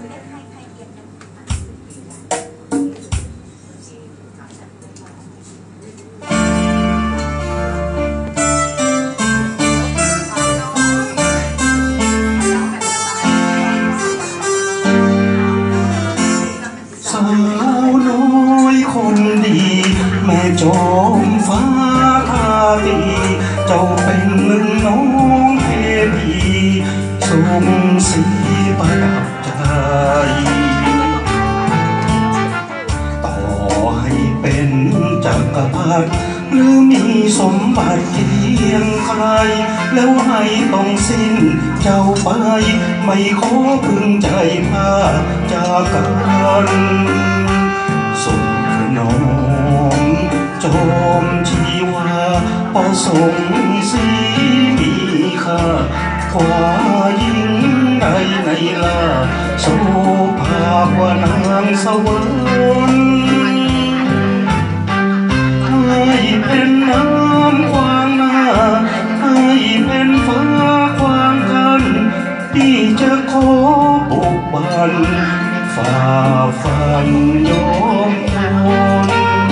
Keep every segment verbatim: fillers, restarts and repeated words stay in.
สาวน้อยคนดีแม่จอมฟ้าทาตีเจ้าเป็นหนึ่งน้องเทพีทรงสีประดับใจต่อให้เป็นจักรพรรดิหรือมีสมบัติเคียงใครแล้วให้ต้องสิ้นเจ้าไปไม่ขอพึงใจผ้าจากกันสุขนอมจอมชีวาประสงค์สีมีค่ากว่ายิ่งใดในลาโสภากว่านางสวรรค์ให้เป็นน้ำขวางหน้าให้เป็นฟ้าขวางกันที่จะขอปกบันฝ่าฟันยอมทน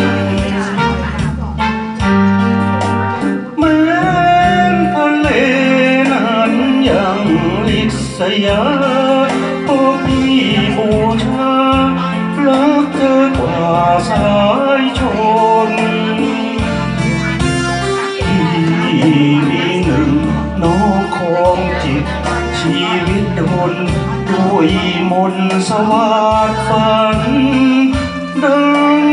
แม้ทะเลนั้นยังลิษยาพวกพี่บูชารักเธอกว่าสายชนที่มีหนึ่งน้องของจิตชีวิตดนด้วยมนต์สวัสดิ์ฝันดัง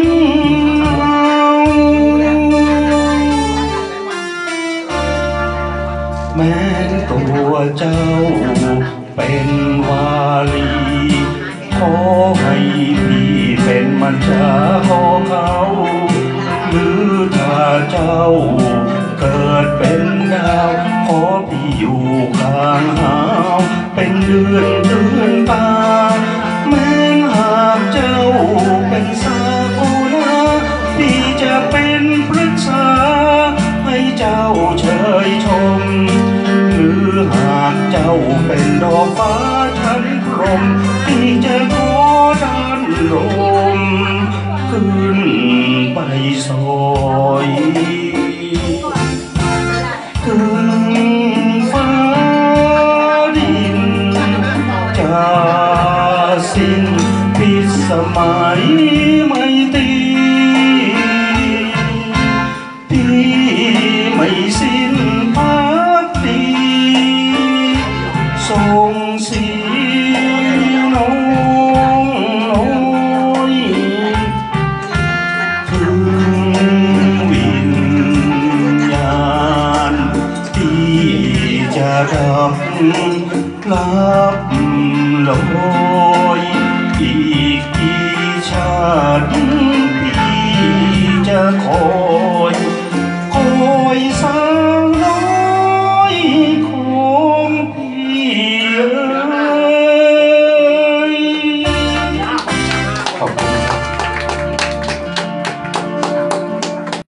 แม้ตัวเจ้าเป็นวาลีขอให้พี่เป็นมัจฉาของเขาหรือถ้าเจ้าเกิดเป็นดาวขอพี่อยู่ข้างหาวเป็นเดือนเดือนตาแม้หากเจ้าเป็นสาคูนาพี่จะเป็นพฤกษาให้เจ้าเชยชมหรือหากเจ้าเป็นดอกฟ้าชั้นพรหมพี่จะขอดันลมขึ้นไปสอยถึงฟ้าดินจะสิ้นพิสมัยไม่ตีพี่ไม่สิ้นพักดีทรงสีน้องน้อยถึงวิญญาณที่จะรับรับลอยอีกกี่ชาติพี่จะคอยคอยสา